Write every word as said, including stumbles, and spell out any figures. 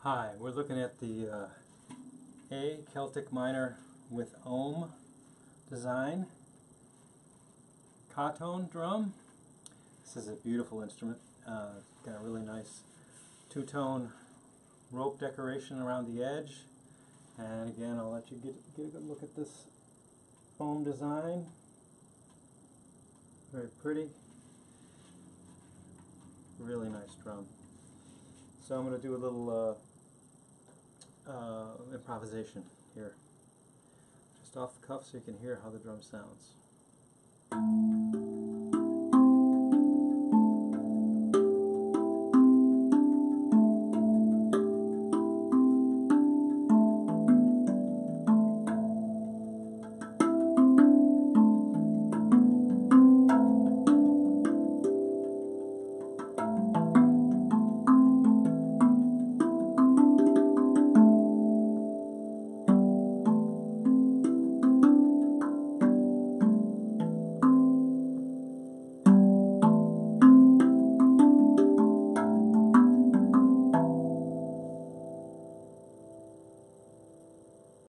Hi, we're looking at the uh, A Celtic minor with Om design Ka-tone drum. This is a beautiful instrument. Uh, got a really nice two-tone rope decoration around the edge. And again, I'll let you get, get a good look at this Om design. Very pretty. Really nice drum. So I'm going to do a little uh, uh, improvisation here. Just off the cuff so you can hear how the drum sounds.